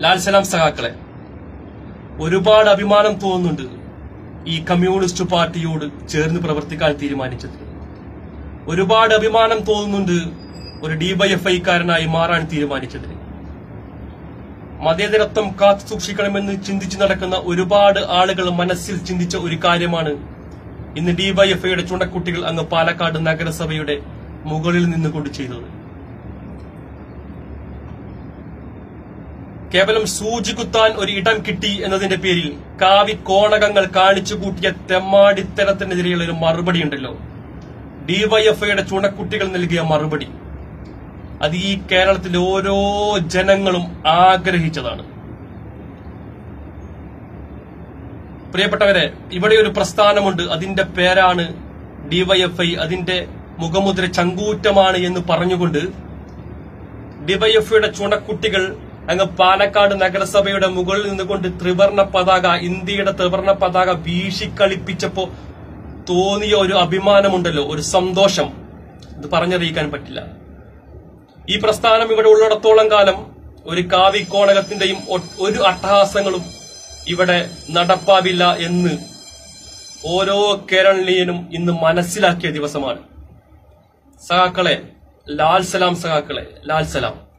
ലാൽ സലാം സഖാക്കളെ, ഒരുപാട് അഭിമാനം തോന്നുന്നുണ്ട് ഈ കമ്മ്യൂണിസ്റ്റ് പാർട്ടിയോട് ചേർന്ന് പ്രവർത്തിക്കാൻ തീരുമാനിച്ചത്. ഒരുപാട് അഭിമാനം തോന്നുന്നുണ്ട് ഒരു ഡിവൈഎഫ്ഐക്കാരനായി മാറാൻ തീരുമാനിച്ചത്. മതേതരത്വം കാത്തു സൂക്ഷിക്കണമെന്ന് ചിന്തിച്ചു നടക്കുന്ന ഒരുപാട് ആളുകൾ മനസ്സിൽ ചിന്തിച്ച ഒരു കാര്യമാണ് ഇന്ന് ഡിവൈഎഫ്ഐയുടെ ചുണക്കുട്ടികൾ അങ്ങ് പാലക്കാട് നഗരസഭയുടെ മുകളിൽ നിന്നുകൊണ്ട് ചെയ്തത്. കേവലം സൂചി കുത്താൻ ഒരു ഇടം കിട്ടി എന്നതിന്റെ പേരിൽ കാവിക്കോണകങ്ങൾ കാണിച്ചു കൂട്ടിയ തെമ്മാടിത്തരത്തിനെതിരെയുള്ള ഒരു മറുപടി ഉണ്ടല്ലോ, ഡിവൈഎഫ്ഐയുടെ ചുണക്കുട്ടികൾ നൽകിയ മറുപടി, അത് ഈ കേരളത്തിലെ ഓരോ ജനങ്ങളും ആഗ്രഹിച്ചതാണ്. പ്രിയപ്പെട്ടവരെ, ഇവിടെ ഒരു പ്രസ്ഥാനമുണ്ട്, അതിന്റെ പേരാണ് ഡിവൈഎഫ്ഐ. അതിന്റെ മുഖമുദ്ര ചങ്കൂറ്റമാണ് എന്ന് പറഞ്ഞുകൊണ്ട് ഡിവൈഎഫ്ഐയുടെ ചുണക്കുട്ടികൾ അങ്ങ് പാലക്കാട് നഗരസഭയുടെ മുകളിൽ നിന്നുകൊണ്ട് ത്രിവർണ പതാക, ഇന്ത്യയുടെ ത്രിവർണ പതാക വീശിക്കളിപ്പിച്ചപ്പോ തോന്നിയ ഒരു അഭിമാനമുണ്ടല്ലോ, ഒരു സന്തോഷം, ഇത് പറഞ്ഞറിയിക്കാൻ പറ്റില്ല. ഈ പ്രസ്ഥാനം ഇവിടെ ഉള്ളിടത്തോളം കാലം ഒരു കാവിക്കോണകത്തിന്റെയും ഒരു അട്ടഹാസങ്ങളും ഇവിടെ നടപ്പാവില്ല എന്ന് ഓരോ കേരളീയനും ഇന്ന് മനസ്സിലാക്കിയ ദിവസമാണ്. സഖാക്കളെ, ലാൽ സലാം സഖാക്കളെ, ലാൽ സലാം.